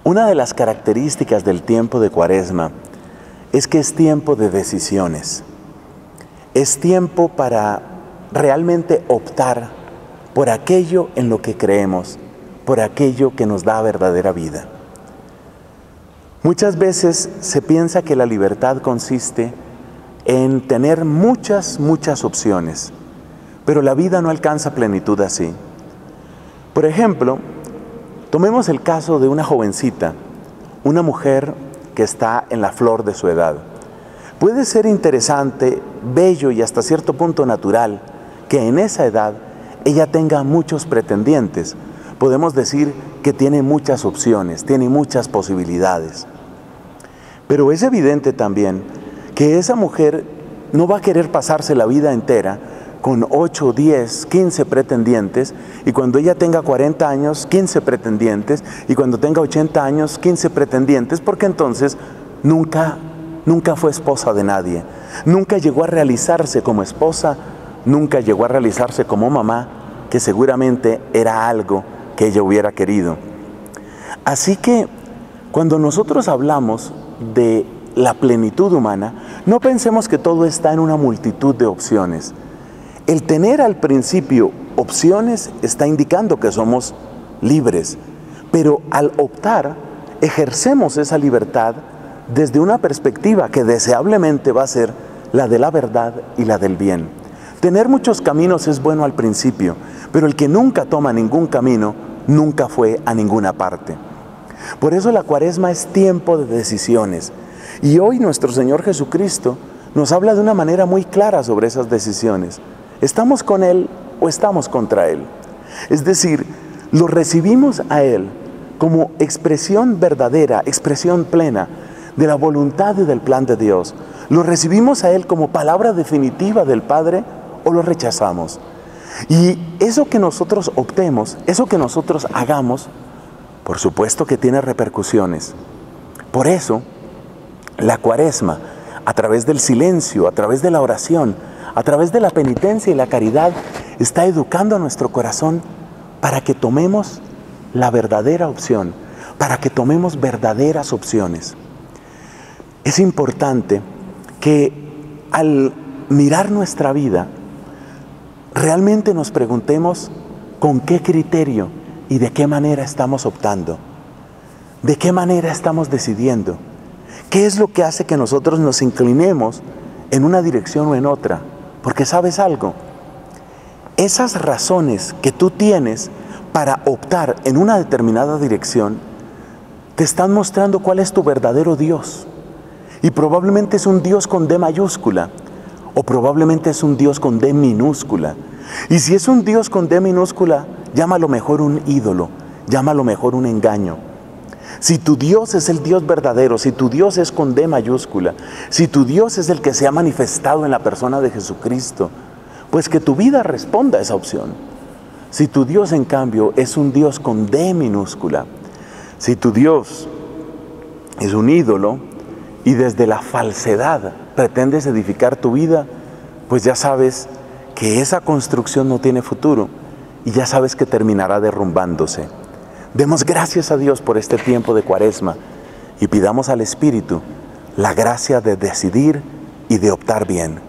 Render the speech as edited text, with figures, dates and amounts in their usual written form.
Una de las características del tiempo de Cuaresma es que es tiempo de decisiones. Es tiempo para realmente optar por aquello en lo que creemos, por aquello que nos da verdadera vida. Muchas veces se piensa que la libertad consiste en tener muchas opciones, pero la vida no alcanza plenitud así. Por ejemplo, tomemos el caso de una jovencita, una mujer que está en la flor de su edad. Puede ser interesante, bello y hasta cierto punto natural que en esa edad ella tenga muchos pretendientes. Podemos decir que tiene muchas opciones, tiene muchas posibilidades. Pero es evidente también que esa mujer no va a querer pasarse la vida entera con 8, 10, 15 pretendientes, y cuando ella tenga 40 años, 15 pretendientes, y cuando tenga 80 años, 15 pretendientes, porque entonces nunca fue esposa de nadie, nunca llegó a realizarse como esposa, nunca llegó a realizarse como mamá, que seguramente era algo que ella hubiera querido. Así que cuando nosotros hablamos de la plenitud humana, no pensemos que todo está en una multitud de opciones. El tener al principio opciones está indicando que somos libres, pero al optar ejercemos esa libertad desde una perspectiva que deseablemente va a ser la de la verdad y la del bien. Tener muchos caminos es bueno al principio, pero el que nunca toma ningún camino, nunca fue a ninguna parte. Por eso la Cuaresma es tiempo de decisiones. Y hoy nuestro Señor Jesucristo nos habla de una manera muy clara sobre esas decisiones. ¿Estamos con Él o estamos contra Él? Es decir, lo recibimos a Él como expresión verdadera, expresión plena de la voluntad y del plan de Dios. ¿Lo recibimos a Él como palabra definitiva del Padre o lo rechazamos? Y eso que nosotros optemos, eso que nosotros hagamos, por supuesto que tiene repercusiones. Por eso, la Cuaresma, a través del silencio, a través de la oración, a través de la penitencia y la caridad, está educando a nuestro corazón para que tomemos la verdadera opción, para que tomemos verdaderas opciones. Es importante que al mirar nuestra vida, realmente nos preguntemos con qué criterio y de qué manera estamos optando, de qué manera estamos decidiendo, qué es lo que hace que nosotros nos inclinemos en una dirección o en otra. Porque ¿sabes algo? Esas razones que tú tienes para optar en una determinada dirección te están mostrando cuál es tu verdadero Dios. Y probablemente es un Dios con D mayúscula, o probablemente es un Dios con D minúscula. Y si es un Dios con D minúscula, llámalo mejor un ídolo, llámalo mejor un engaño. Si tu Dios es el Dios verdadero, si tu Dios es con D mayúscula, si tu Dios es el que se ha manifestado en la persona de Jesucristo, pues que tu vida responda a esa opción. Si tu Dios, en cambio, es un Dios con D minúscula, si tu Dios es un ídolo y desde la falsedad pretendes edificar tu vida, pues ya sabes que esa construcción no tiene futuro y ya sabes que terminará derrumbándose. Demos gracias a Dios por este tiempo de Cuaresma y pidamos al Espíritu la gracia de decidir y de optar bien.